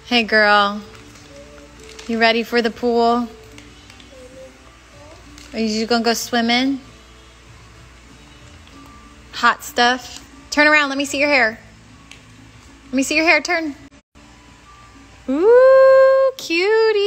Hey girl, you ready for the pool? Are you gonna go swimming? Hot stuff. Turn around, let me see your hair. Let me see your hair, turn. Ooh, cutie.